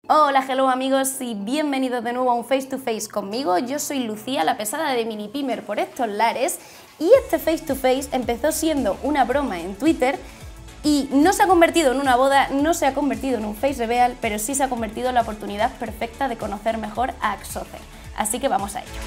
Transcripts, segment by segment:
Hola, hello amigos y bienvenidos de nuevo a un Face to Face conmigo. Yo soy Lucía, la pesada de Mini Pimer por estos lares, y este Face to Face empezó siendo una broma en Twitter y no se ha convertido en una boda, no se ha convertido en un Face Reveal, pero sí se ha convertido en la oportunidad perfecta de conocer mejor a Axocer. Así que vamos a ello.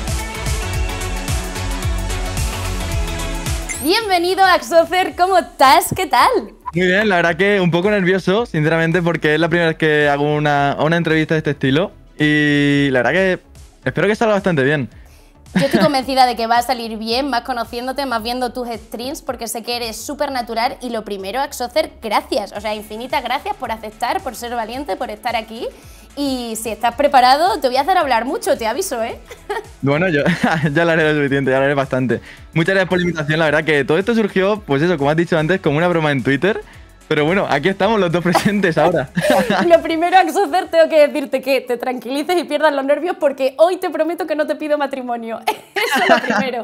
Bienvenido Axocer, ¿cómo estás? ¿Qué tal? Muy bien, la verdad que un poco nervioso, sinceramente, porque es la primera vez que hago una entrevista de este estilo y la verdad que espero que salga bastante bien. Yo estoy convencida de que va a salir bien, más conociéndote, más viendo tus streams, porque sé que eres súper natural. Y lo primero, Axocer, gracias, o sea, infinitas gracias por aceptar, por ser valiente, por estar aquí. Y si estás preparado, te voy a hacer hablar mucho, te aviso, ¿eh? Bueno, yo ya lo haré lo suficiente, ya lo haré bastante. Muchas gracias por la invitación, la verdad que todo esto surgió, pues eso, como has dicho antes, como una broma en Twitter. Pero bueno, aquí estamos los dos presentes ahora. Lo primero, Axocer, tengo que decirte que te tranquilices y pierdas los nervios porque hoy te prometo que no te pido matrimonio. Eso es lo primero.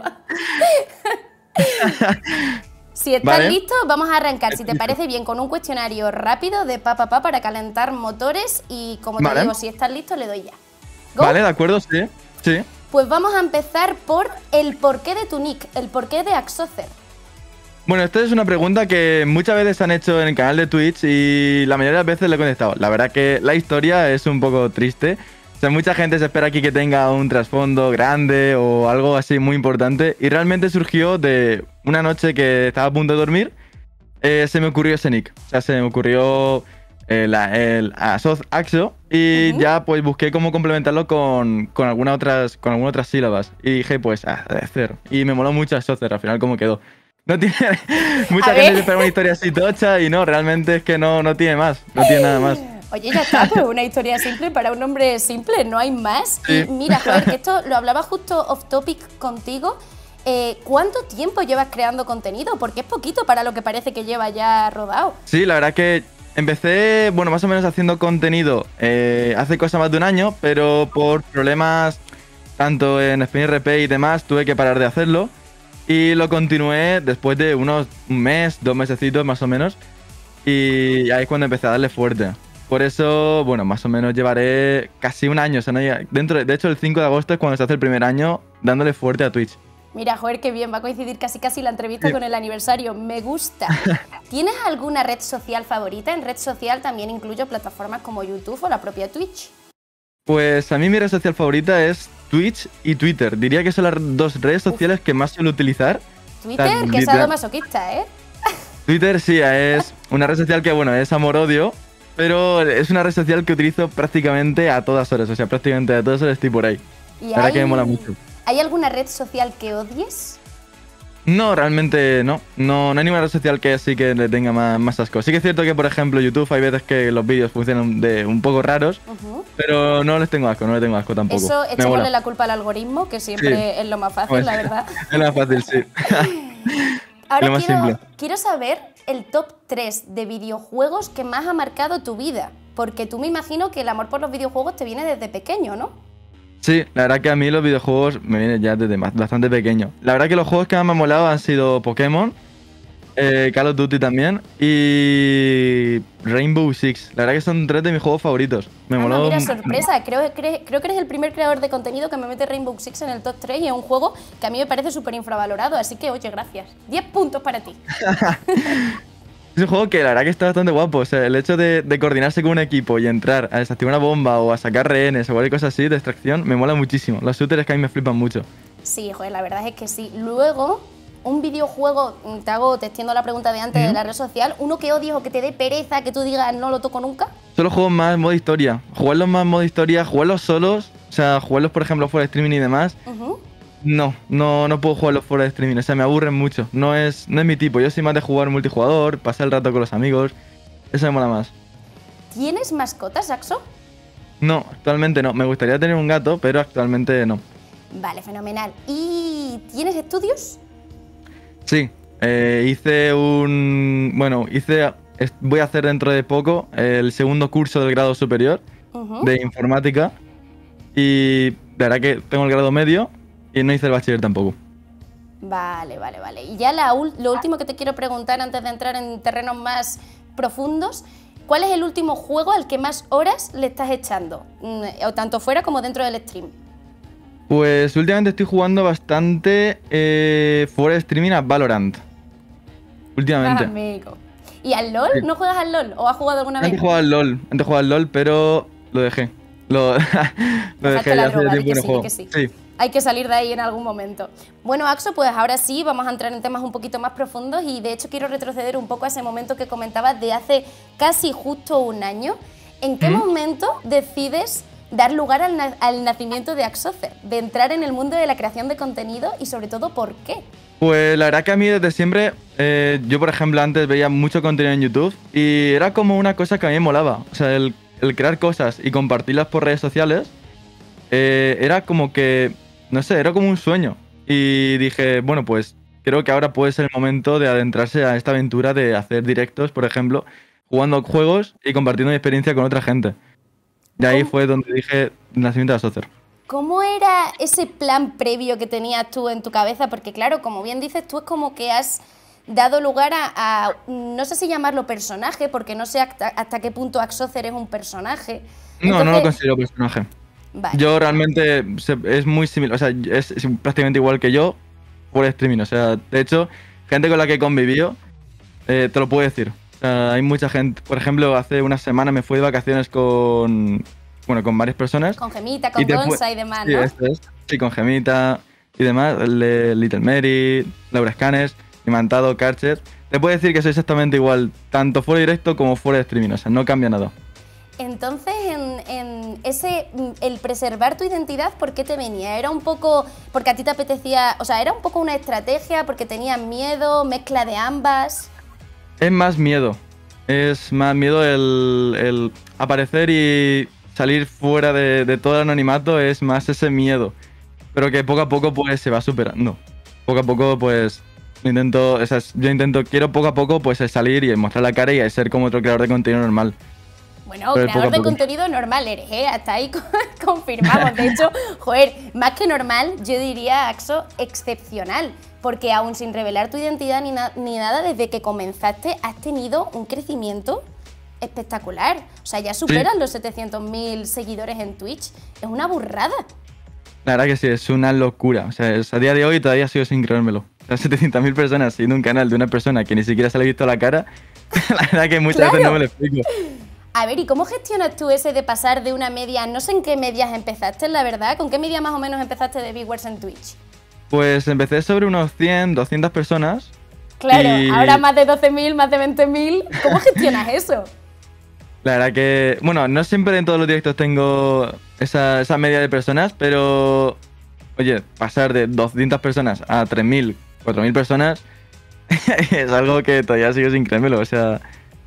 Si estás listo, vamos a arrancar, si te parece bien, con un cuestionario rápido de para calentar motores y, como te digo, si estás listo, le doy ya. ¿Go? Vale, de acuerdo, sí. Pues vamos a empezar por el porqué de tu nick, el porqué de Axocer. Bueno, esta es una pregunta que muchas veces han hecho en el canal de Twitch y la mayoría de las veces le he contestado. La verdad que la historia es un poco triste. O sea, mucha gente se espera aquí que tenga un trasfondo grande o algo así muy importante. Y realmente surgió de una noche que estaba a punto de dormir. Se me ocurrió ese nick. O sea, se me ocurrió el Axo. Y ya pues busqué cómo complementarlo con algunas otras sílabas. Y dije, pues, hacer. Y me moló mucho Axocer, al final cómo quedó. No tiene... Mucha gente se espera una historia así tocha y no, realmente es que no tiene más. No tiene nada más. Oye, ya está, pues una historia simple para un hombre simple, no hay más. Sí. Y mira, joder, que esto lo hablaba justo off topic contigo. ¿Cuánto tiempo llevas creando contenido? Porque es poquito para lo que parece que lleva ya rodado. Sí, la verdad que empecé, bueno, más o menos haciendo contenido hace cosa más de un año, pero por problemas tanto en SpinRP y demás tuve que parar de hacerlo. Y lo continué después de un mes, 2 mesecitos más o menos. Y ahí es cuando empecé a darle fuerte. Por eso, bueno, más o menos llevaré casi un año. O sea, no de hecho, el 5 de agosto es cuando se hace el primer año dándole fuerte a Twitch. Mira, joder, qué bien. Va a coincidir casi la entrevista con el aniversario. Me gusta. ¿Tienes alguna red social favorita? En red social también incluyo plataformas como YouTube o la propia Twitch. Pues a mí mi red social favorita es Twitch y Twitter. Diría que son las dos redes sociales que más suelo utilizar. Twitter, que es sadomasoquista, ¿eh? Twitter sí, es una red social que, bueno, es amor-odio, pero es una red social que utilizo prácticamente a todas horas. O sea, prácticamente a todas horas estoy por ahí. La verdad que me mola mucho. ¿Hay alguna red social que odies? No, realmente no. No hay ninguna red social que sí que le tenga más asco. Sí que es cierto que, por ejemplo, YouTube hay veces que los vídeos funcionan de un poco raros, pero no les tengo asco, tampoco. Eso, echémosle la culpa al algoritmo, que siempre es lo más fácil, pues, la verdad. Es lo más fácil, sí. Ahora quiero saber el top 3 de videojuegos que más ha marcado tu vida, porque tú me imagino que el amor por los videojuegos te viene desde pequeño, ¿no? Sí, la verdad que a mí los videojuegos me vienen ya desde bastante pequeño. La verdad que los juegos que más me han molado han sido Pokémon, Call of Duty también y Rainbow Six. La verdad que son 3 de mis juegos favoritos. Me moló. Mira, sorpresa. Creo que eres el primer creador de contenido que me mete Rainbow Six en el top 3 y es un juego que a mí me parece súper infravalorado. Así que, oye, gracias. 10 puntos para ti. Es un juego que la verdad que está bastante guapo. O sea, el hecho de coordinarse con un equipo y entrar a desactivar una bomba o a sacar rehenes o cualquier cosa así de extracción me mola muchísimo. Los shooters que a mí me flipan mucho. Sí, joder, la verdad es que sí. Luego, un videojuego, te extiendo la pregunta de antes de la red social, uno que odies o que te dé pereza, que tú digas no lo toco nunca. Solo juegos más modo historia. Jugarlos más modo historia, jugarlos solos. O sea, jugarlos, por ejemplo, fuera de streaming y demás. No puedo jugarlos fuera de streaming, o sea, me aburren mucho. No es mi tipo, yo soy más de jugar multijugador, pasar el rato con los amigos. Eso me mola más. ¿Tienes mascotas, Axo? No, actualmente no. Me gustaría tener un gato, pero actualmente no. Vale, fenomenal. ¿Y tienes estudios? Sí, voy a hacer dentro de poco el segundo curso del grado superior de informática. Y la verdad que tengo el grado medio. Y no hice el bachiller tampoco. Vale. Y ya lo último que te quiero preguntar antes de entrar en terrenos más profundos. ¿cuál es el último juego al que más horas le estás echando? O tanto fuera como dentro del stream. Pues últimamente estoy jugando bastante fuera de streaming a Valorant. Últimamente. Amigo. ¿Y al LOL? Sí. ¿No juegas al LOL? ¿O has jugado alguna vez? Antes jugaba al LOL, pero lo dejé. Lo dejé ya hace tiempo que no juego. Sí. Sí. Hay que salir de ahí en algún momento. Bueno, Axo, pues ahora sí vamos a entrar en temas un poquito más profundos y de hecho quiero retroceder un poco a ese momento que comentabas de hace casi justo un año. ¿En qué momento decides dar lugar al nacimiento de Axocer, de entrar en el mundo de la creación de contenido y sobre todo por qué? Pues la verdad que a mí desde siempre, yo por ejemplo antes veía mucho contenido en YouTube y era como una cosa que a mí me molaba. O sea, el crear cosas y compartirlas por redes sociales era como que, no sé, era como un sueño. Y dije, bueno, pues creo que ahora puede ser el momento de adentrarse a esta aventura de hacer directos, por ejemplo, jugando juegos y compartiendo mi experiencia con otra gente. Y ahí fue donde dije nacimiento de Axocer. ¿Cómo era ese plan previo que tenías tú en tu cabeza? Porque claro, como bien dices, tú es como que has dado lugar a no sé si llamarlo personaje, porque no sé hasta qué punto Axocer es un personaje. No, no lo considero personaje. Vale. Yo realmente es muy similar, o sea, es prácticamente igual que yo por streaming. O sea, de hecho, gente con la que he convivido, te lo puedo decir. O sea, hay mucha gente, por ejemplo, hace una semana me fui de vacaciones con varias personas. Con Gemita, con Gonza y demás, sí, ¿no? Esto es. Sí, con Gemita y demás, Little Mary, Laura Scanes, Imantado, Karcher. Te puedo decir que soy exactamente igual, tanto fuera de directo como fuera de streaming, o sea, no cambia nada. Entonces, el preservar tu identidad, ¿por qué te venía? ¿Era un poco porque a ti te apetecía, o sea, era un poco una estrategia, porque tenías miedo, mezcla de ambas? Es más miedo. Es más miedo el aparecer y salir fuera de todo el anonimato, es más ese miedo. Pero que poco a poco pues se va superando. Poco a poco pues quiero poco a poco pues salir y mostrar la cara y ser como otro creador de contenido normal. Bueno, creador de contenido normal eres, ¿eh? Hasta ahí confirmamos. De hecho, joder, más que normal, yo diría, Axo, excepcional. Porque aún sin revelar tu identidad ni nada, desde que comenzaste has tenido un crecimiento espectacular. O sea, ya superan los 700.000 seguidores en Twitch. Es una burrada. La verdad que sí, es una locura. O sea, a día de hoy todavía sigo sin creérmelo. O sea, 700.000 personas siguiendo un canal de una persona que ni siquiera se le ha visto la cara, la verdad que muchas veces no me lo explico. A ver, ¿y cómo gestionas tú ese de pasar de una media? No sé en qué medias empezaste, la verdad. ¿Con qué media más o menos empezaste de viewers en Twitch? Pues empecé sobre unos 100, 200 personas. Claro, ahora más de 12.000, más de 20.000. ¿Cómo gestionas eso? La verdad que, bueno, no siempre en todos los directos tengo esa media de personas, pero, oye, pasar de 200 personas a 3.000, 4.000 personas es algo que todavía sigo sin creérmelo. O sea,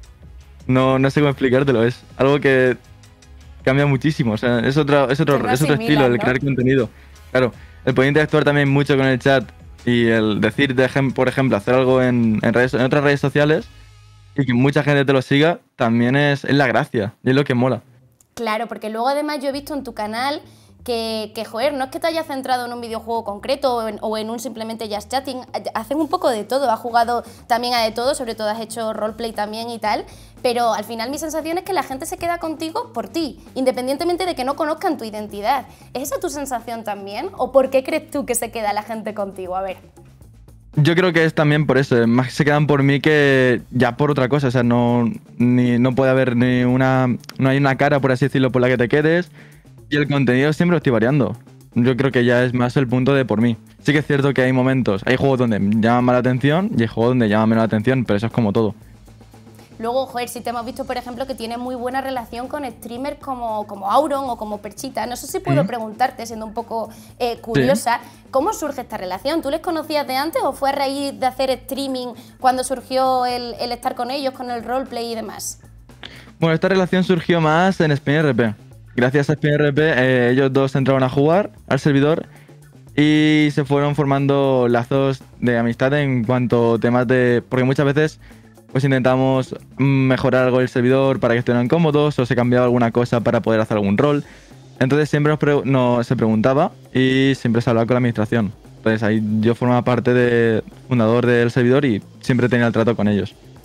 no sé cómo explicártelo. Es algo que cambia muchísimo. O sea, es otro estilo, el crear contenido. Claro, el poder interactuar también mucho con el chat y el decir, por ejemplo, hacer algo en otras redes sociales y que mucha gente te lo siga, también es la gracia y es lo que mola. Claro, porque luego además yo he visto en tu canal que joder, no es que te hayas centrado en un videojuego concreto o en un simplemente just chatting, haces un poco de todo, has jugado también a de todo, sobre todo has hecho roleplay también y tal, pero al final mi sensación es que la gente se queda contigo por ti, independientemente de que no conozcan tu identidad. ¿Es esa tu sensación también? ¿O por qué crees tú que se queda la gente contigo? A ver. Yo creo que es también por eso, más se quedan por mí que ya por otra cosa. O sea, no puede haber no hay una cara, por así decirlo, por la que te quedes. Y el contenido siempre lo estoy variando. Yo creo que ya es más el punto de por mí. Sí que es cierto que hay momentos, hay juegos donde llaman más la atención y hay juegos donde llaman menos la atención, pero eso es como todo. Luego, joder, si te hemos visto, por ejemplo, que tienes muy buena relación con streamers como Auron o como Perchita. No sé si puedo preguntarte, siendo un poco curiosa, ¿cómo surge esta relación? ¿Tú les conocías de antes o fue a raíz de hacer streaming cuando surgió el estar con ellos, con el roleplay y demás? Bueno, esta relación surgió más en SpinRP. Gracias a SpinRP, ellos dos entraron a jugar al servidor y se fueron formando lazos de amistad en cuanto a temas de... Porque muchas veces pues intentamos mejorar algo del servidor para que estuvieran cómodos o se cambiaba alguna cosa para poder hacer algún rol. Entonces siempre se preguntaba y siempre se hablaba con la administración. Entonces ahí yo formaba parte fundador del servidor y siempre tenía el trato con ellos.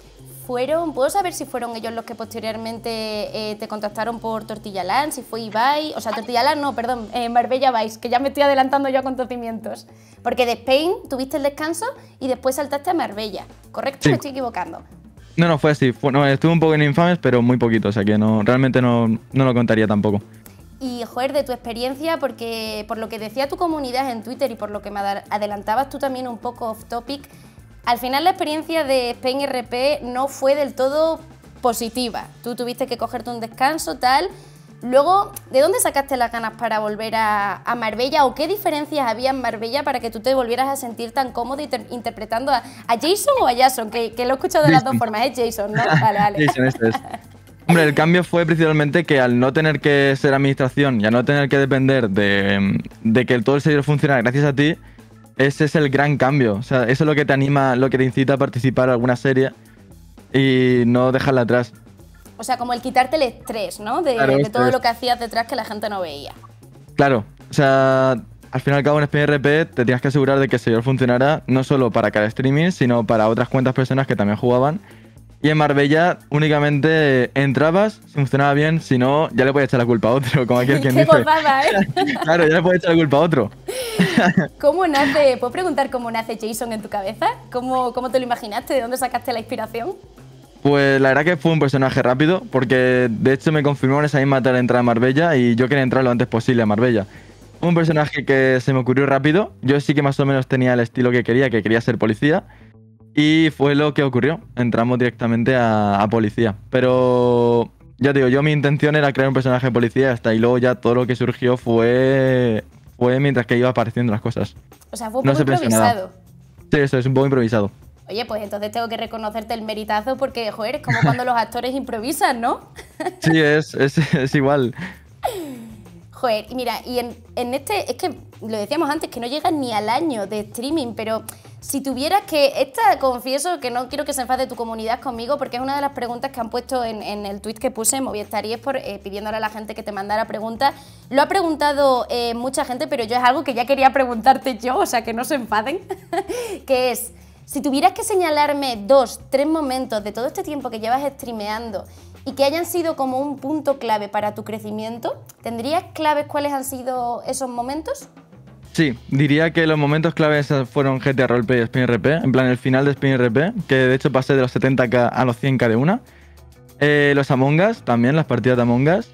¿puedo saber si fueron ellos los que posteriormente te contactaron por Tortilla Land? Si fue Ibai, o sea, Tortilla Land no, perdón, Marbella Vice, que ya me estoy adelantando yo a acontecimientos. Porque de Spain tuviste el descanso y después saltaste a Marbella, ¿correcto? Sí. ¿Me estoy equivocando? No, fue así. No, estuve un poco en Infames, pero muy poquito, o sea que no, realmente no lo contaría tampoco. Y, joder, de tu experiencia, porque por lo que decía tu comunidad en Twitter y por lo que me adelantabas tú también un poco off topic, al final la experiencia de Spain RP no fue del todo positiva. Tú tuviste que cogerte un descanso, tal. Luego, ¿de dónde sacaste las ganas para volver a Marbella? ¿O qué diferencias había en Marbella para que tú te volvieras a sentir tan cómodo interpretando a Jason o a Jason? Que lo he escuchado de las dos formas, es Jason, ¿no? Vale. Jason, este es. Hombre, el cambio fue principalmente que al no tener que ser administración y al no tener que depender de que todo el servidor funcionara gracias a ti, ese es el gran cambio. O sea, eso es lo que te anima, lo que te incita a participar en alguna serie y no dejarla atrás. O sea, como el quitarte el estrés, ¿no? De todo lo que hacías detrás que la gente no veía. Claro, o sea, al fin y al cabo en SpainRP te tienes que asegurar de que el servidor funcionara no solo para cada streaming, sino para otras cuantas personas que también jugaban. Y en Marbella únicamente entrabas, si funcionaba bien, si no, ya le puedes echar la culpa a otro, como aquel quien dice. ¡Qué gozada, Claro, ya le puedes echar la culpa a otro. ¿Cómo nace, puedo preguntar cómo nace Jason en tu cabeza? ¿Cómo te lo imaginaste? ¿De dónde sacaste la inspiración? Pues la verdad que fue un personaje rápido, porque de hecho me confirmó en esa misma tarde entrar a Marbella y yo quería entrar lo antes posible a Marbella. Fue un personaje que se me ocurrió rápido, yo sí que más o menos tenía el estilo que quería ser policía. Y fue lo que ocurrió, entramos directamente a policía. Pero ya te digo, mi intención era crear un personaje de policía hasta y luego ya todo lo que surgió fue mientras que iba apareciendo las cosas. O sea, fue un poco improvisado. Sí, eso es un poco improvisado. Oye, pues entonces tengo que reconocerte el meritazo porque, joder, es como cuando los actores improvisan, ¿no? Sí, es igual. Joder, y mira, y en este, es que lo decíamos antes, que no llegas ni al año de streaming, pero si tuvieras confieso que no quiero que se enfade tu comunidad conmigo, porque es una de las preguntas que han puesto en el tweet que puse en Movistar y es pidiéndole a la gente que te mandara preguntas. Lo ha preguntado mucha gente, pero yo es algo que ya quería preguntarte yo, o sea, que no se enfaden, que es, si tuvieras que señalarme 2, 3 momentos de todo este tiempo que llevas streameando y que hayan sido como un punto clave para tu crecimiento, ¿tendrías claves cuáles han sido esos momentos? Sí, diría que los momentos claves fueron GTA Roleplay y SpainRP, en plan el final de SpainRP, que de hecho pasé de los 70k a los 100k de una. Los Among Us, también las partidas de Among Us.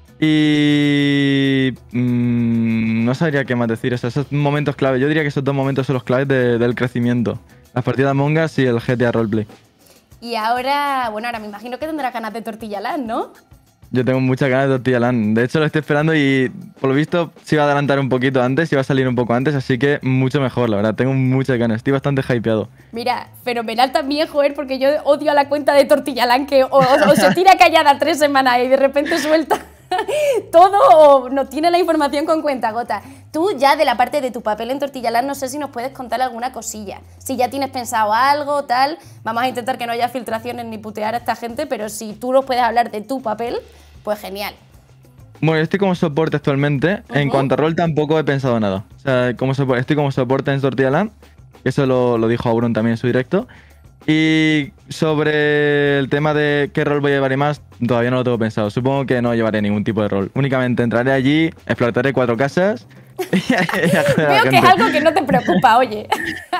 Y no sabría qué más decir, esos momentos clave. Yo diría que esos dos momentos son los claves del crecimiento. Las partidas de Among Us y el GTA Roleplay. Y ahora, bueno, ahora me imagino que tendrás ganas de Tortilla Land, ¿no? Yo tengo muchas ganas de Tortilla Land. De hecho, lo estoy esperando y por lo visto se iba a adelantar un poquito antes, iba a salir un poco antes, así que mucho mejor, la verdad. Tengo muchas ganas, estoy bastante hypeado. Mira, fenomenal también, joder, porque yo odio a la cuenta de Tortilla Land que o se tira callada 3 semanas y de repente suelta todo o no tiene la información con cuentagotas. Tú ya de la parte de tu papel en Tortilla Land, no sé si nos puedes contar alguna cosilla. Si ya tienes pensado algo, tal, vamos a intentar que no haya filtraciones ni putear a esta gente, pero si tú nos puedes hablar de tu papel, pues genial. Bueno, estoy como soporte actualmente. En cuanto a rol tampoco he pensado nada. O sea, estoy como soporte en Tortilla Land. Eso lo dijo Auron también en su directo. Y sobre el tema de qué rol voy a llevar y más, todavía no lo tengo pensado. Supongo que no llevaré ningún tipo de rol. Únicamente entraré allí, explotaré 4 casas Veo que es algo que no te preocupa, oye.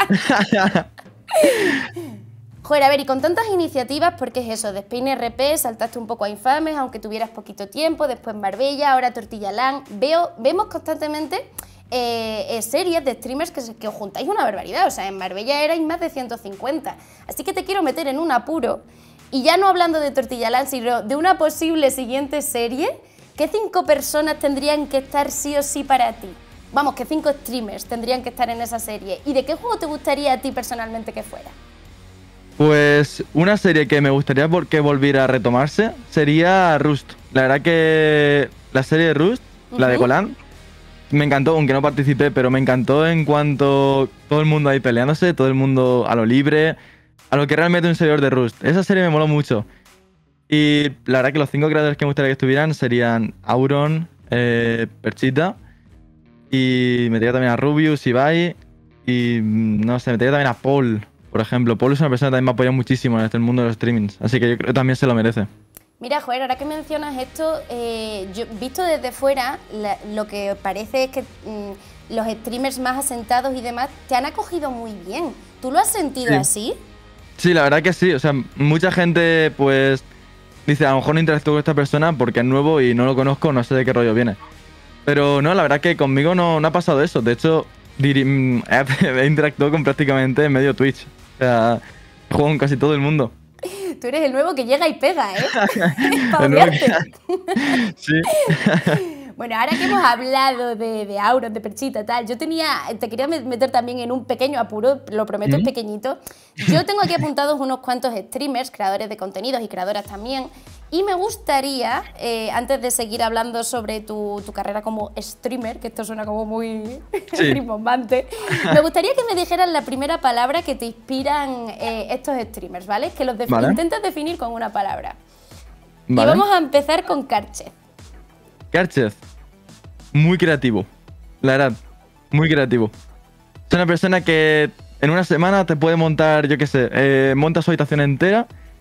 Joder, a ver, y con tantas iniciativas, porque es eso, de SpainRP, saltaste un poco a Infames, aunque tuvieras poquito tiempo, después Marbella, ahora Tortilla Land. Vemos constantemente series de streamers que os juntáis una barbaridad, o sea, en Marbella erais más de 150. Así que te quiero meter en un apuro, y ya no hablando de Tortilla Land, sino de una posible siguiente serie. ¿Qué 5 personas tendrían que estar sí o sí para ti? Vamos, que 5 streamers tendrían que estar en esa serie. ¿Y de qué juego te gustaría a ti personalmente que fuera? Pues una serie que me gustaría que volviera a retomarse sería Rust. La verdad que la serie de Rust, la de Golan, me encantó, aunque no participé, pero me encantó en cuanto todo el mundo ahí peleándose, todo el mundo a lo libre, a lo que realmente un servidor de Rust. Esa serie me moló mucho. Y la verdad que los 5 creadores que me gustaría que estuvieran serían Auron, Perchita, y metería también a Rubius, Ibai, y no sé, metería también a Paul, por ejemplo. Pablo es una persona que también me ha apoyado muchísimo en este mundo de los streamings, así que yo creo que también se lo merece. Mira, Joder, ahora que mencionas esto, yo visto desde fuera, lo que parece es que los streamers más asentados y demás te han acogido muy bien. ¿Tú lo has sentido así? Sí, la verdad que sí. O sea, mucha gente pues dice, a lo mejor no interactúo con esta persona porque es nuevo y no lo conozco, no sé de qué rollo viene. Pero no, la verdad que conmigo no ha pasado eso. De hecho, he interactuado con prácticamente medio Twitch. O sea, juego con casi todo el mundo. Tú eres el nuevo que llega y pega, ¿eh? Para odiarte. Sí. Bueno, ahora que hemos hablado de Auron, de Perchita, tal, te quería meter también en un pequeño apuro, lo prometo, es pequeñito. Yo tengo aquí apuntados unos cuantos streamers, creadores de contenidos y creadoras también, y me gustaría, antes de seguir hablando sobre tu carrera como streamer, que esto suena como muy rimbombante, me gustaría que me dijeras la primera palabra que te inspiran estos streamers, ¿vale? Que los intentes definir con una palabra. Vale. Y vamos a empezar con Carchez. Carchez, muy creativo, la verdad, muy creativo. Es una persona que en una semana te puede montar, yo qué sé, monta su habitación entera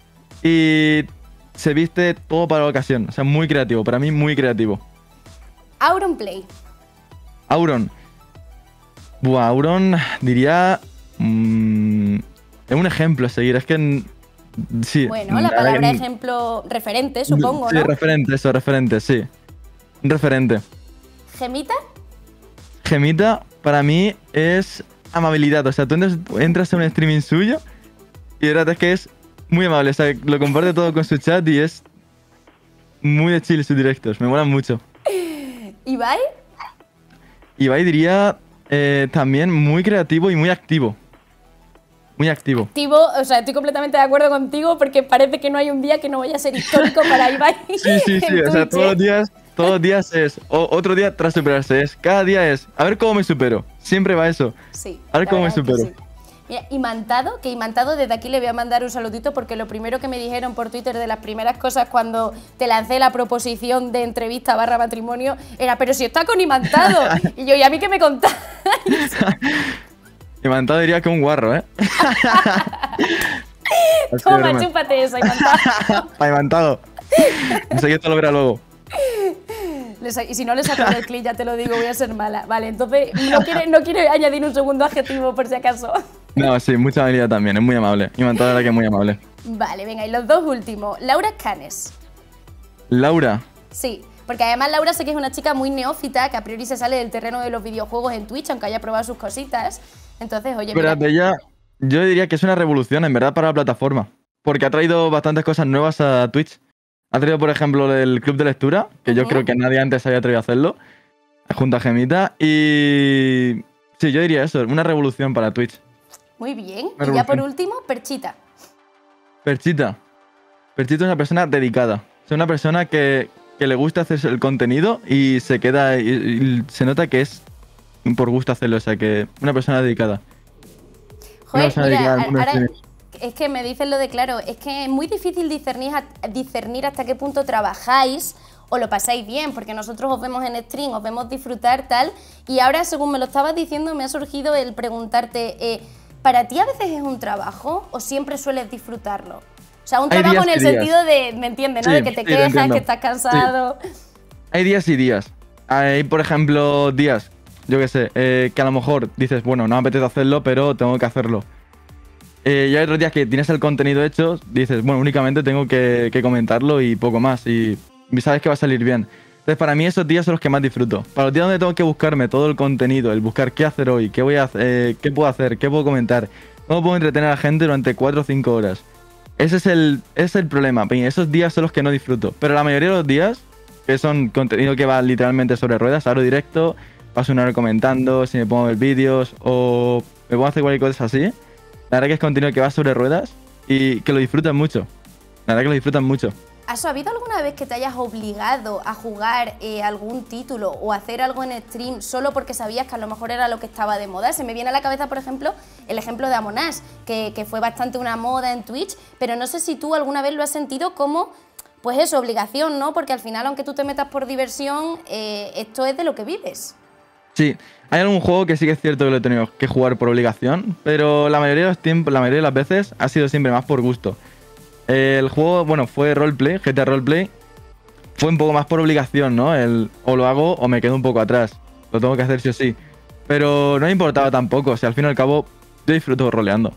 y se viste todo para la ocasión. O sea, muy creativo, para mí muy creativo. Auron Play. Auron. Buah, Auron diría... es un ejemplo a seguir, es que... Sí. Bueno, la palabra ejemplo referente, supongo, sí, ¿no? Sí, referente, sí. Un referente. ¿Gemita? Gemita, para mí, es amabilidad. O sea, tú entras en un streaming suyo y la verdad es que es muy amable. O sea, lo comparte todo con su chat y es muy de chill sus directos. Me molan mucho. ¿Ibai? Ibai diría también muy creativo y muy activo. Muy activo. Activo, o sea, estoy completamente de acuerdo contigo porque parece que no hay un día que no vaya a ser histórico para Ibai. Sí. O sea, todos los días es... otro día tras superarse es... Cada día es... A ver cómo me supero. Siempre va eso. Sí. A ver cómo me supero. Sí. Mira, Imantado, desde aquí le voy a mandar un saludito porque lo primero que me dijeron por Twitter de las primeras cosas cuando te lancé la proposición de entrevista / matrimonio era, pero si está con Imantado. Y yo, ¿y a mí qué me contáis? Imantado diría que un guarro, ¿eh? Toma, chúpate eso, Imantado. Para Imantado. No sé que esto lo verá luego. Y si no le saco el clip, ya te lo digo, voy a ser mala. Vale, entonces, no quiere añadir un segundo adjetivo por si acaso. No, sí, mucha habilidad también, es muy amable. Imantado, la verdad que es muy amable. Vale, venga, y los dos últimos. Laura Canes. Laura. Sí, porque además Laura sé que es una chica muy neófita, que a priori se sale del terreno de los videojuegos en Twitch, aunque haya probado sus cositas. Entonces, oye, pero de ella, yo diría que es una revolución, en verdad, para la plataforma. Porque ha traído bastantes cosas nuevas a Twitch. Ha traído, por ejemplo, el club de lectura, que yo creo que nadie antes había atrevido a hacerlo, junto a Gemita. Y sí, yo diría eso, una revolución para Twitch. Muy bien. Y ya por último, Perchita. Perchita. Perchita es una persona dedicada. Es una persona que le gusta hacer el contenido y se queda y se nota que es por gusto hacerlo. O sea, que una persona dedicada. Joder, mira, ahora es que me dicen lo de claro, es que es muy difícil discernir hasta qué punto trabajáis o lo pasáis bien, porque nosotros os vemos en stream, os vemos disfrutar tal, y ahora según me lo estabas diciendo me ha surgido el preguntarte, ¿para ti a veces es un trabajo o siempre sueles disfrutarlo? O sea, un trabajo en el sentido de, ¿me entiendes, no? Sí, de que te quejas, que estás cansado. Sí. Hay días y días. Hay, por ejemplo, días, yo qué sé, que a lo mejor dices, bueno, no me apetece hacerlo, pero tengo que hacerlo. Y hay otros días que tienes el contenido hecho, dices, bueno, únicamente tengo que comentarlo y poco más. Y sabes que va a salir bien. Entonces, para mí esos días son los que más disfruto. Para los días donde tengo que buscarme todo el contenido, el buscar qué hacer hoy, qué voy a hacer, qué puedo hacer, qué puedo comentar, cómo puedo entretener a la gente durante 4 o 5 horas. Ese es el problema. Esos días son los que no disfruto. Pero la mayoría de los días, que son contenido que va literalmente sobre ruedas, abro directo, paso una hora comentando, si me pongo a ver vídeos o me pongo a hacer cualquier cosa así. La verdad que es contenido que va sobre ruedas y que lo disfrutan mucho. La verdad que lo disfrutan mucho. ¿Has habido alguna vez que te hayas obligado a jugar algún título o hacer algo en stream solo porque sabías que a lo mejor era lo que estaba de moda? Se me viene a la cabeza, por ejemplo, el ejemplo de Among Us, que fue bastante una moda en Twitch, pero no sé si tú alguna vez lo has sentido como, pues eso, obligación, ¿no? Porque al final, aunque tú te metas por diversión, esto es de lo que vives. Sí, hay algún juego que sí que es cierto que lo he tenido que jugar por obligación, pero la mayoría de los tiempos, la mayoría de las veces ha sido siempre más por gusto. El juego, bueno, fue roleplay, GTA Roleplay, fue un poco más por obligación, ¿no? O lo hago o me quedo un poco atrás. Lo tengo que hacer sí o sí. Pero no me importaba tampoco, o sea, al fin y al cabo, yo disfruto roleando.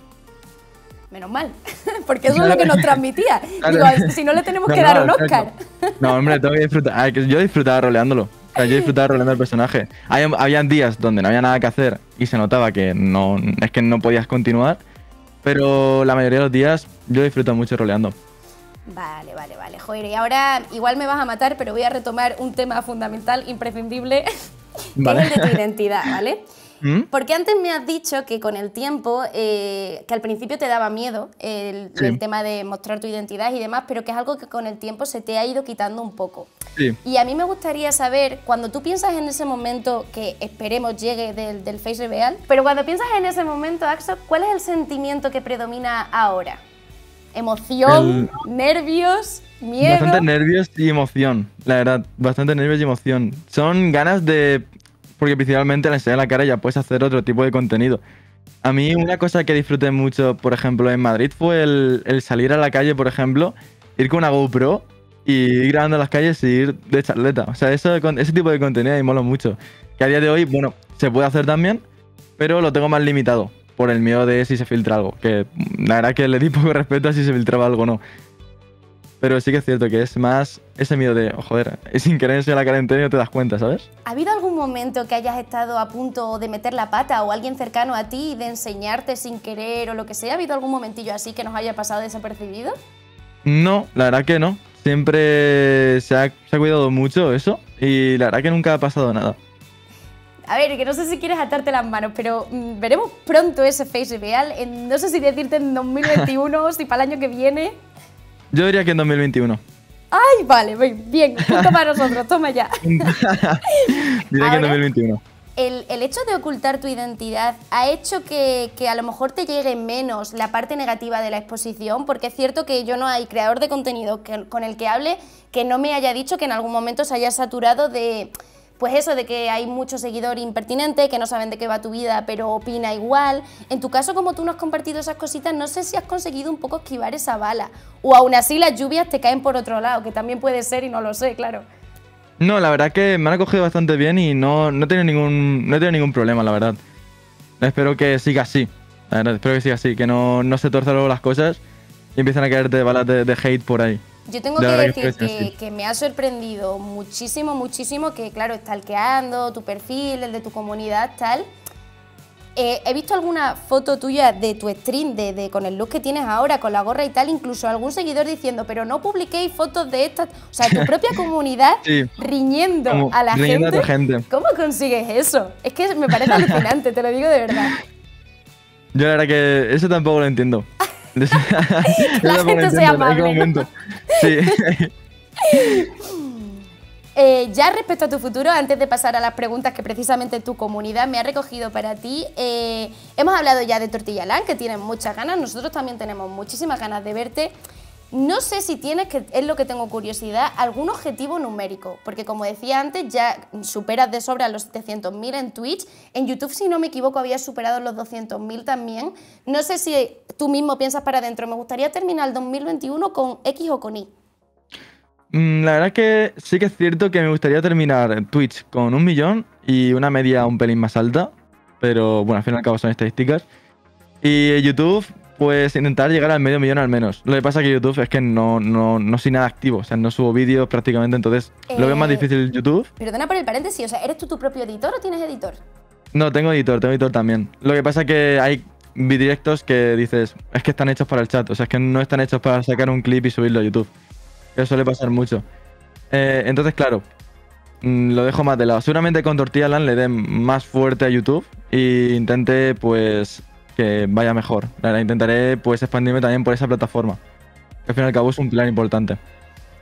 Menos mal, porque eso es lo que nos transmitía. Claro. Digo, si no le tenemos que dar un Oscar. No, hombre, tengo que disfrutar. Ay, que yo disfrutaba roleándolo. O sea, yo disfrutaba roleando el personaje. Habían días donde no había nada que hacer y se notaba que es que no podías continuar. Pero la mayoría de los días yo disfruto mucho roleando. Vale. Joder, y ahora igual me vas a matar, pero voy a retomar un tema fundamental, imprescindible, Vale. que es el de tu identidad, ¿vale? ¿Mm? Porque antes me has dicho que con el tiempo, que al principio te daba miedo Sí. el tema de mostrar tu identidad y demás, pero que es algo que con el tiempo se te ha ido quitando un poco. Sí. Y a mí me gustaría saber, cuando tú piensas en ese momento que esperemos llegue del face reveal, pero cuando piensas en ese momento, Axo, ¿cuál es el sentimiento que predomina ahora? ¿Emoción? ¿Nervios? ¿Miedo? Bastante nervios y emoción, la verdad. Bastante nervios y emoción. Son ganas de... Porque principalmente al enseñar la cara ya puedes hacer otro tipo de contenido. A mí una cosa que disfruté mucho, por ejemplo, en Madrid fue el salir a la calle, por ejemplo, ir con una GoPro y ir grabando las calles y ir de charleta. O sea, ese tipo de contenido me mola mucho. Que a día de hoy, bueno, se puede hacer también, pero lo tengo más limitado por el miedo de si se filtra algo. Que la verdad que le di poco respeto a si se filtraba algo o no. Pero sí que es cierto que es más ese miedo de, oh, joder, sin querer enseñar la cara entera y no te das cuenta, ¿sabes? ¿Ha habido algún momento que hayas estado a punto de meter la pata o alguien cercano a ti de enseñarte sin querer o lo que sea? ¿Ha habido algún momentillo así que nos haya pasado desapercibido? No, la verdad que no. Siempre se ha cuidado mucho eso y la verdad que nunca ha pasado nada. A ver, que no sé si quieres atarte las manos, pero veremos pronto ese face reveal. No sé si decirte en 2021 o si para el año que viene. Yo diría que en 2021. ¡Ay, vale! Bien, punto para nosotros, toma ya. Diría que en 2021. El hecho de ocultar tu identidad ha hecho que a lo mejor te llegue menos la parte negativa de la exposición, porque es cierto que yo no hay creador de contenido con el que hable que no me haya dicho que en algún momento se haya saturado de... Pues eso, de que hay mucho seguidor impertinente, que no saben de qué va tu vida, pero opina igual. En tu caso, como tú no has compartido esas cositas, no sé si has conseguido un poco esquivar esa bala. O aún así las lluvias te caen por otro lado, que también puede ser y no lo sé, claro. No, la verdad que me han acogido bastante bien y no he tenido ningún problema, la verdad. Espero que siga así. La verdad, espero que siga así, que no se tuerzan luego las cosas y empiezan a caerte balas de hate por ahí. Yo tengo que decir que me ha sorprendido muchísimo que, claro, stalkeando tu perfil, el de tu comunidad, tal. He visto alguna foto tuya de tu stream, con el look que tienes ahora, con la gorra y tal, incluso algún seguidor diciendo, pero no publiquéis fotos de estas. O sea, tu propia comunidad Sí. riñendo a la Riñendo a gente. otra gente. ¿Cómo consigues eso? Es que me parece alucinante, te lo digo de verdad. Yo la verdad que eso tampoco lo entiendo. La gente sea amable, ¿no? Sí. Ya respecto a tu futuro, antes de pasar a las preguntas que precisamente tu comunidad me ha recogido para ti, hemos hablado ya de Tortilla Land, que tienes muchas ganas, nosotros también tenemos muchísimas ganas de verte. No sé si tienes, que es lo que tengo curiosidad, algún objetivo numérico, porque como decía antes, ya superas de sobra los 700.000 en Twitch, en YouTube, si no me equivoco, habías superado los 200.000 también. No sé si tú mismo piensas para adentro, me gustaría terminar el 2021 con X o con Y. La verdad que sí que es cierto que me gustaría terminar en Twitch con 1 millón y una media un pelín más alta, pero bueno, al fin y al cabo son estadísticas. Y YouTube, pues intentar llegar al medio millón al menos. Lo que pasa es que YouTube es que no soy nada activo, o sea, no subo vídeos prácticamente, entonces lo veo más difícil YouTube. Perdona por el paréntesis, o sea, ¿eres tú tu propio editor o tienes editor? No, tengo editor también. Lo que pasa es que hay directos que dices, es que están hechos para el chat, o sea, es que no están hechos para sacar un clip y subirlo a YouTube. Eso suele pasar mucho. Entonces, claro, lo dejo más de lado. Seguramente con Tortilla Land le dé más fuerte a YouTube e intente, pues, que vaya mejor. La verdad, intentaré, pues, expandirme también por esa plataforma. Que al fin y al cabo es un plan importante.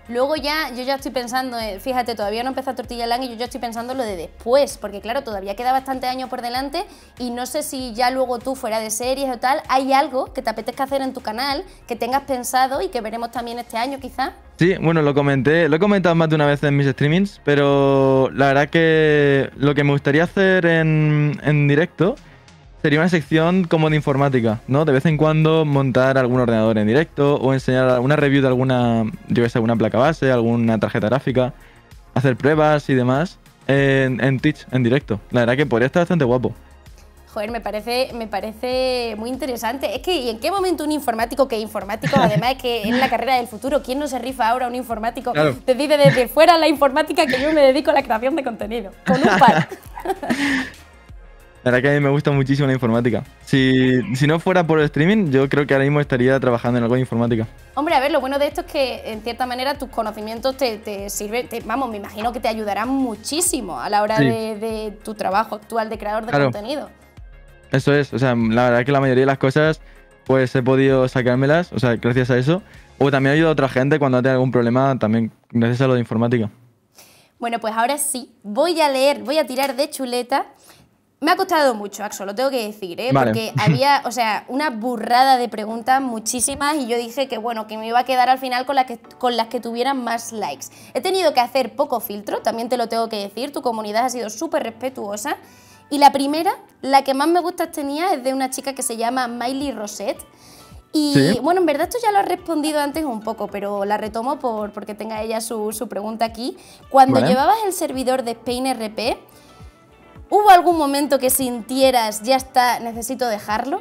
Luego ya, yo ya estoy pensando, fíjate, todavía no empezó Tortilla Land y yo ya estoy pensando lo de después, porque claro, todavía queda bastante año por delante y no sé si ya luego tú, fuera de series o tal, hay algo que te apetezca hacer en tu canal, que tengas pensado y que veremos también este año quizá. Sí, bueno, lo he comentado más de una vez en mis streamings, pero la verdad que lo que me gustaría hacer en directo sería una sección como de informática, ¿no? De vez en cuando montar algún ordenador en directo o enseñar alguna review de alguna, yo qué sé, alguna placa base, alguna tarjeta gráfica, hacer pruebas y demás en Twitch, en directo. La verdad que podría estar bastante guapo. Joder, me parece muy interesante. Es que, ¿y en qué momento un informático, que informático además es que es la carrera del futuro? ¿Quién no se rifa ahora un informático? Claro. Te dice desde fuera la informática que yo me dedico a la creación de contenido, con un par. La verdad que a mí me gusta muchísimo la informática. Si no fuera por el streaming, yo creo que ahora mismo estaría trabajando en algo de informática. Hombre, a ver, lo bueno de esto es que, en cierta manera, tus conocimientos te sirven, vamos, me imagino que te ayudarán muchísimo a la hora de tu trabajo actual de creador de contenido. Eso es, o sea, la verdad es que la mayoría de las cosas, pues he podido sacármelas, o sea, gracias a eso. O también ayuda a otra gente cuando tiene algún problema, también gracias a lo de informática. Bueno, pues ahora sí, voy a tirar de chuleta. Me ha costado mucho, Axo, lo tengo que decir, Vale. Porque había, o sea, una burrada de preguntas, muchísimas, y yo dije que, bueno, que me iba a quedar al final con las que tuvieran más likes. He tenido que hacer poco filtro, también te lo tengo que decir, tu comunidad ha sido súper respetuosa. Y la primera, la que más me gusta tenía, es de una chica que se llama Miley Rosette. Y ¿sí? Bueno, en verdad esto ya lo he respondido antes un poco, pero la retomo porque tenga ella su pregunta aquí. Cuando llevabas el servidor de SpainRP, ¿hubo algún momento que sintieras, ya está, necesito dejarlo?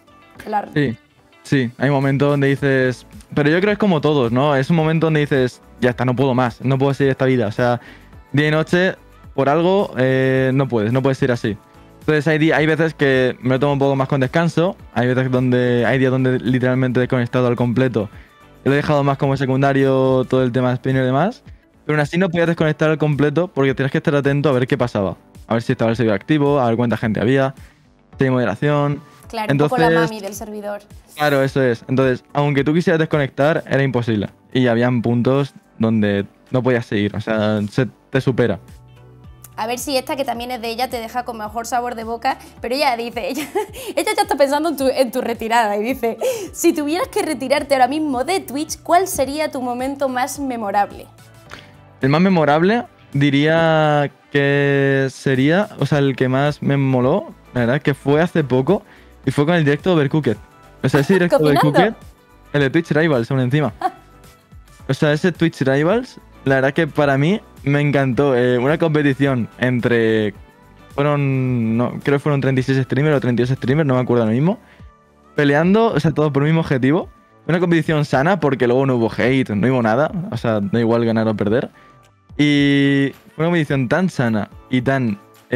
Sí, hay momentos donde dices... Pero yo creo que es como todos, ¿no? Es un momento donde dices, ya está, no puedo más, no puedo seguir esta vida. O sea, día y noche, por algo, no puedes ir así. Entonces hay veces que me lo tomo un poco más con descanso, hay días donde literalmente he desconectado al completo. Lo he dejado más como secundario todo el tema de spinner y demás, pero aún así no podías desconectar al completo porque tenías que estar atento a ver qué pasaba. A ver si estaba el servidor activo, a ver cuánta gente había, si hay moderación. Claro, entonces, un poco la mami del servidor. Claro, eso es. Entonces, aunque tú quisieras desconectar, era imposible. Y habían puntos donde no podías seguir, o sea, se te supera. A ver si esta, que también es de ella, te deja con mejor sabor de boca, pero ella dice, ella ya está pensando en tu retirada y dice, si tuvieras que retirarte ahora mismo de Twitch, ¿cuál sería tu momento más memorable? El más memorable diría que sería, o sea, el que más me moló, la verdad, que fue hace poco y fue con el directo de Overcooked. O sea, ese directo de Overcooked, el de Twitch Rivals, aún encima. O sea, ese Twitch Rivals, la verdad que para mí me encantó. Una competición entre... creo que fueron 36 streamers o 32 streamers, no me acuerdo ahora mismo. Peleando, o sea, todos por el mismo objetivo. Una competición sana porque luego no hubo hate, no hubo nada. O sea, da igual ganar o perder. Y fue una competición tan sana y tan...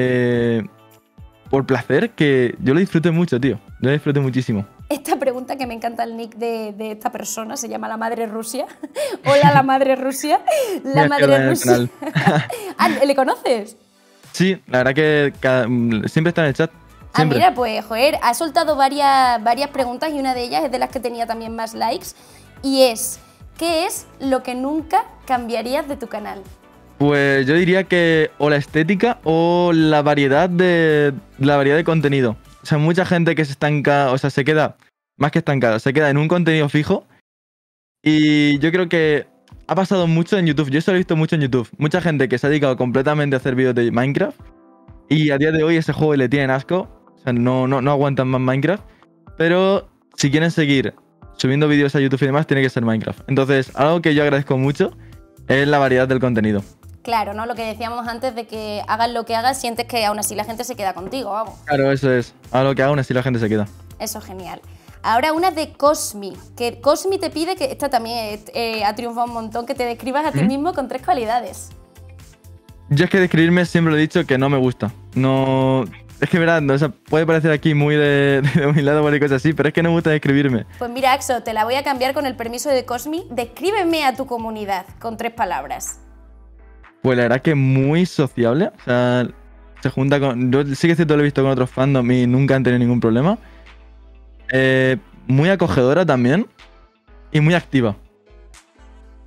por placer que yo lo disfruté mucho, tío. Yo lo disfruté muchísimo. Esta pregunta, que me encanta el nick de esta persona, se llama La Madre Rusia. Hola, La Madre Rusia. La Madre Rusia. Ah, ¿le conoces? Sí, la verdad que siempre está en el chat. Siempre. Mira, pues, joder, ha soltado varias preguntas y una de ellas es de las que tenía también más likes. Y es, ¿qué es lo que nunca cambiarías de tu canal? Pues yo diría que o la estética o la variedad de contenido. O sea, mucha gente que se estanca, o sea, se queda, más que estancada, se queda en un contenido fijo. Y yo creo que ha pasado mucho en YouTube. Yo eso lo he visto mucho en YouTube. Mucha gente que se ha dedicado completamente a hacer vídeos de Minecraft. Y a día de hoy ese juego le tienen asco. O sea, no aguantan más Minecraft. Pero si quieren seguir subiendo vídeos a YouTube y demás, tiene que ser Minecraft. Entonces, algo que yo agradezco mucho es la variedad del contenido. Claro, ¿no? Lo que decíamos antes de que hagas lo que hagas, sientes que aún así la gente se queda contigo, vamos. Claro, eso es. Haga lo que haga, aún así la gente se queda. Eso es genial. Ahora una de Cosmi, que Cosmi te pide, que esta también ha triunfado un montón, que te describas a ti mismo con 3 cualidades. Yo es que describirme siempre lo he dicho que no me gusta. No... Es que verdad, o sea, puede parecer aquí muy de mi lado y cosas así, pero es que no me gusta describirme. Pues mira, Axo, te la voy a cambiar con el permiso de Cosmi. Descríbeme a tu comunidad con 3 palabras. Pues la verdad que muy sociable, o sea, se junta con... Yo sí que es cierto, lo he visto con otros fandoms y nunca han tenido ningún problema. Muy acogedora también y muy activa.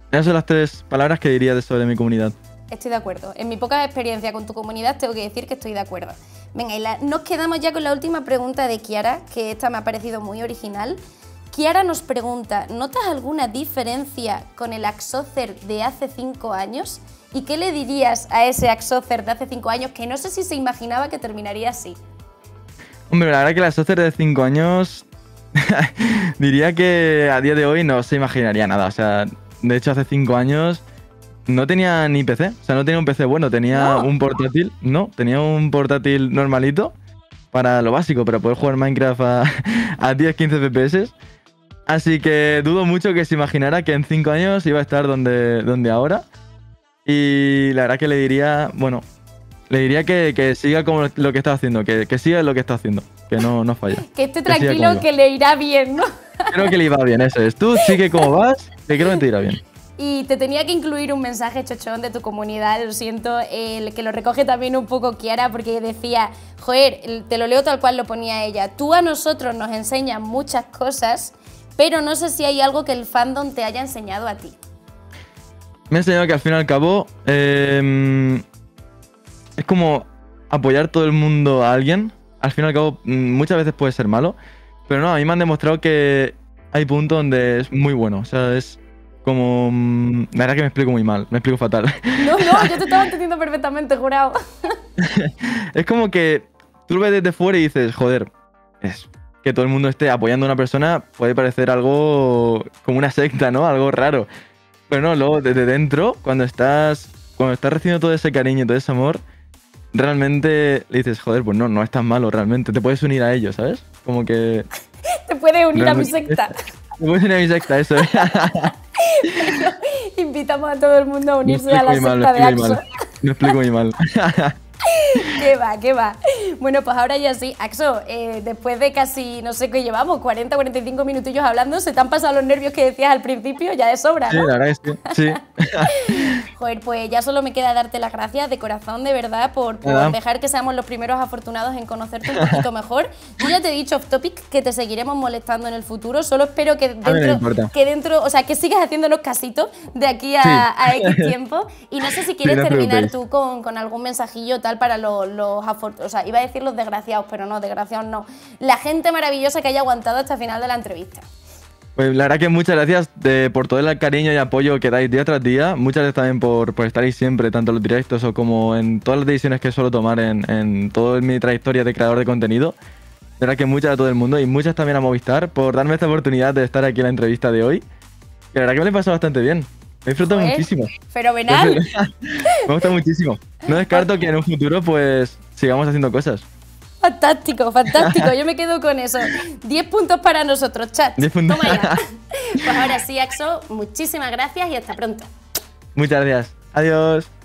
Esas son las 3 palabras que diría sobre mi comunidad. Estoy de acuerdo. En mi poca experiencia con tu comunidad tengo que decir que estoy de acuerdo. Venga, nos quedamos ya con la última pregunta de Kiara, que esta me ha parecido muy original. Kiara nos pregunta, ¿notas alguna diferencia con el Axocer de hace 5 años? ¿Y qué le dirías a ese Axocer de hace 5 años que no sé si se imaginaba que terminaría así? Hombre, la verdad que el Axocer de 5 años diría que a día de hoy no se imaginaría nada. O sea, de hecho hace 5 años no tenía ni PC. O sea, no tenía un PC bueno, tenía un portátil. No, tenía un portátil normalito para lo básico, para poder jugar Minecraft a 10-15 FPS. Así que dudo mucho que se imaginara que en 5 años iba a estar donde ahora. Y la verdad que le diría, bueno, que siga como lo que está haciendo, que siga lo que está haciendo, que no falla. Que esté tranquilo, que le irá bien, ¿no? Creo que le iba bien, eso es. Tú sigue como vas, que creo que te irá bien. Y te tenía que incluir un mensaje chochón de tu comunidad, lo siento, el que lo recoge también un poco Kiara, porque decía, joder, te lo leo tal cual lo ponía ella, tú a nosotros nos enseñas muchas cosas, pero no sé si hay algo que el fandom te haya enseñado a ti. Me ha enseñado que al fin y al cabo es como apoyar todo el mundo a alguien. Al fin y al cabo muchas veces puede ser malo, pero no, a mí me han demostrado que hay puntos donde es muy bueno. O sea, es como... la verdad que me explico muy mal, me explico fatal. No, yo te estaba entendiendo perfectamente, jurado. Es como que tú lo ves desde fuera y dices, joder, es que todo el mundo esté apoyando a una persona puede parecer algo como una secta, ¿no? Algo raro. Pero no, luego desde dentro, cuando estás recibiendo todo ese cariño, todo ese amor, realmente le dices, joder, pues no es tan malo realmente. Te puedes unir a ellos, ¿sabes? Como que... Te puedes unir a mi secta. Te puedes unir a mi secta, eso. Bueno, invitamos a todo el mundo a unirse a la secta de Axo. Me explico muy mal. ¿Qué va? Bueno, pues ahora ya sí, Axo, después de casi, no sé qué llevamos, 40-45 minutillos hablando, ¿se te han pasado los nervios que decías al principio? Ya de sobra, ¿no? Sí, la verdad que sí. Joder, pues ya solo me queda darte las gracias de corazón, de verdad, por dejar que seamos los primeros afortunados en conocerte un poquito mejor. Yo ya te he dicho off topic que te seguiremos molestando en el futuro, solo espero que dentro, o sea, que sigas haciéndonos casito de aquí a X tiempo. Y no sé si quieres terminar tú con algún mensajillo tal para los afortunados, o sea, iba a decir los desgraciados, pero no, desgraciados no. La gente maravillosa que haya aguantado hasta el final de la entrevista. Pues la verdad que muchas gracias por todo el cariño y apoyo que dais día tras día. Muchas gracias también por estar ahí siempre, tanto en los directos o como en todas las decisiones que suelo tomar en toda mi trayectoria de creador de contenido. La verdad que muchas a todo el mundo y muchas también a Movistar por darme esta oportunidad de estar aquí en la entrevista de hoy. La verdad que me lo he pasado bastante bien. Me he disfrutado muchísimo. Fenomenal. Me gusta muchísimo. No descarto que en un futuro pues sigamos haciendo cosas. Fantástico, fantástico. Yo me quedo con eso. 10 puntos para nosotros, chat. 10 puntos. Toma ya. Pues ahora sí, Axo, muchísimas gracias y hasta pronto. Muchas gracias. Adiós.